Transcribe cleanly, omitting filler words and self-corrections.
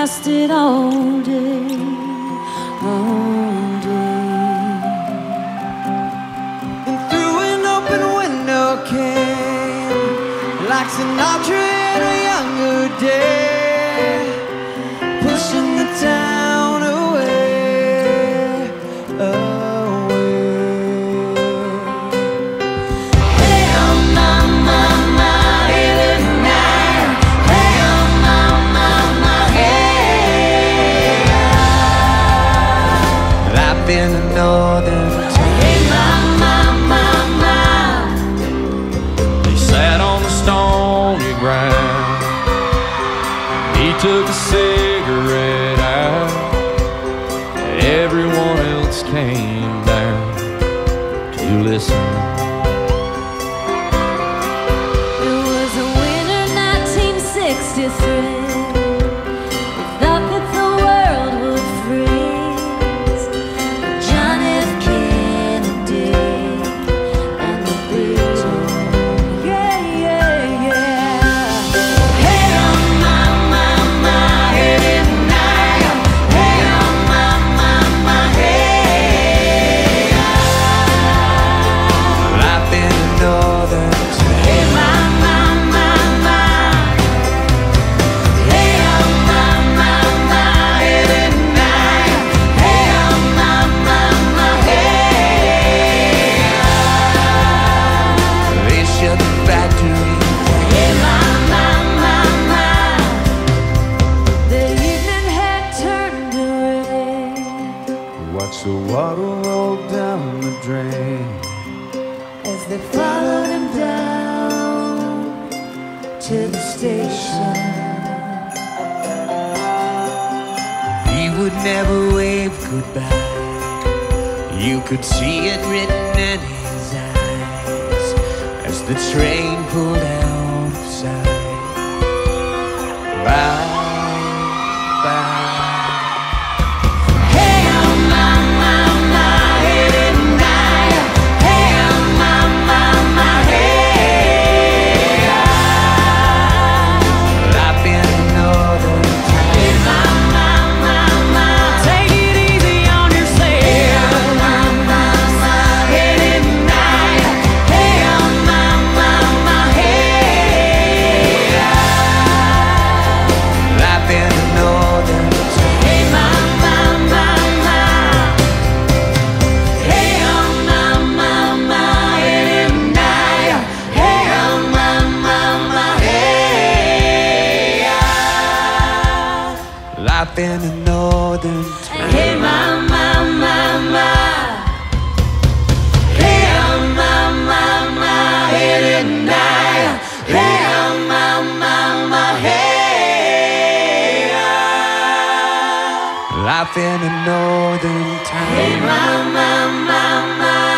lasted all day, all day. And through an open window came, like Sinatra in a younger day, pushing the town away, away. Hey, oh mama, mama, hey night. Hey, oh mama, mama, hey. Life in the northern town. Hey, mama, mama. He sat on the stony ground. He took a cigarette out. Everyone else came down to listen. It was a winter 1963. We thought that the world would freeze. John F. Kennedy and the Beatles. Yeah, yeah, yeah. Hey, oh mama, mama, hey night. Hey, oh mama, mama, hey. Life in the northern town. Hey, mama, mama. Hey, oh mama, mama, hey night. Hey, oh mama, mama, hey. They shut the factory. Hey, mama, mama. The evening had turned to rain Watch the water roll down the drain. as they followed him down to the station. He would never wave goodbye. You could see it written in his eyes as the train pulled out of sight. Bye, bye. Hey, oh mama, mama, hey night. Hey, oh mama, mama, hey. Life in the northern town. Hey, mama, mama, take it easy on yourself. Hey, oh mama, mama, hey night. Hey, oh mama, mama, hey. Life in the northern town. Hey, mama, mama. Hey, oh mama, mama, hey night. Hey, oh mama, mama, hey. Life in the northern town. Hey, mama, mama. Hey, oh mama, mama, hey night. Hey, oh mama, mama, hey. Life in the northern town. Hey, mama, mama.